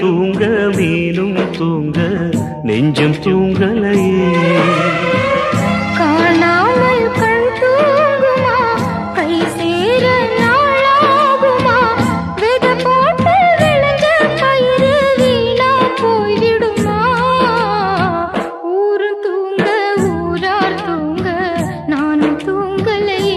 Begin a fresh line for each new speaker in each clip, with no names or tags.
தூங்க மீனும் தூங்க நெஞ்சம் தூங்கலையே.
காணாமல் கண் தூங்குமா கை சேர நாளாகுமா வித போட்டு விளைஞ்ச பயிறு வீணா போய்விடுமா. ஊரும் தூங்க ஊரார் தூங்க நானும் தூங்கலையே.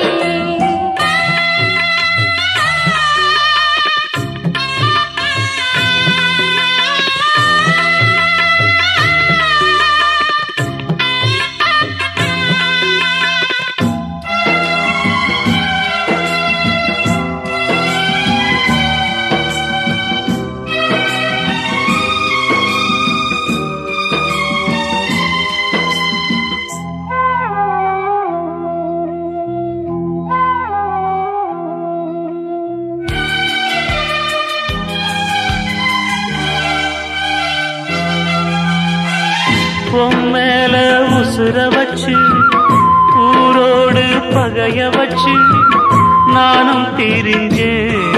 பொம்மேல உசுர வச்சு ஊரோடு பகைய வச்சு நானும் திரிஞ்சே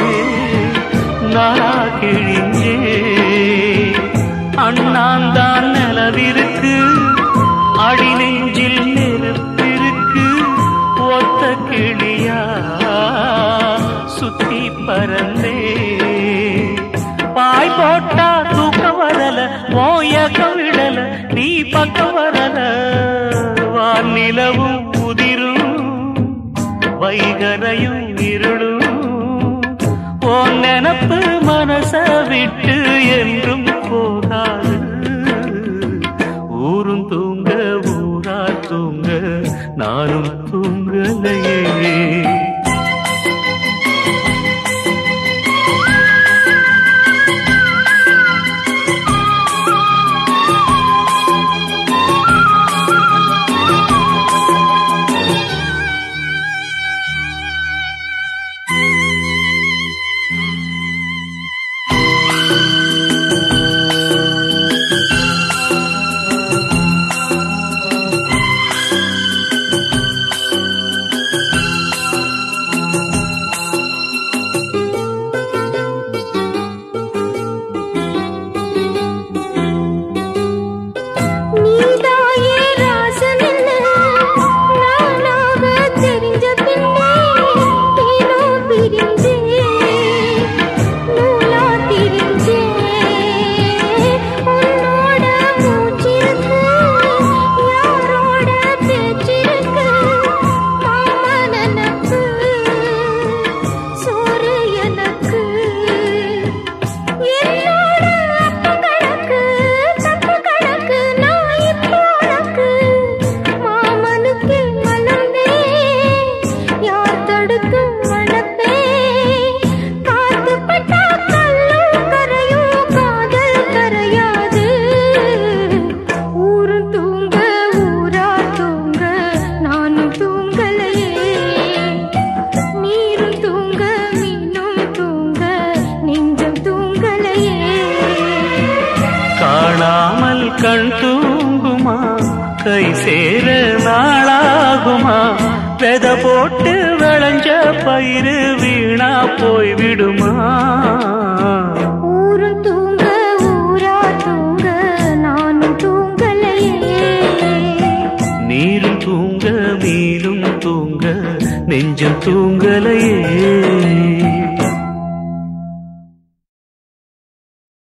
நாளா கிழிஞ்சே. அண்ணாந்தான் நிலவிருக்கு அடி நெஞ்சில் நெருப்பிருக்கு ஒத்த கிளியா சுத்தி பறந்தே. பாய் போட்டா தூக்கம் வரல மோயக்கம் விடல நீ பக்கம் வரல. வானிலவும் உதிரும் வைகரையும் இருளும் உன் நினப்பு மனச விட்டு என்றும் போகாது. ஊரும் தூங்க ஊரா தூங்க நானும் தூங்கலையே. காணாமல் கண் தூங்குமா கை சேர நாளாகுமா வெத போட்டு விளைஞ்ச பயிறு வீணா போய்விடுமா.
ஊரும் தூங்க ஊரா தூங்க நானும் தூங்கலையே.
நீரும் தூங்க மீனும் தூங்க நெஞ்சம் தூங்கலையே.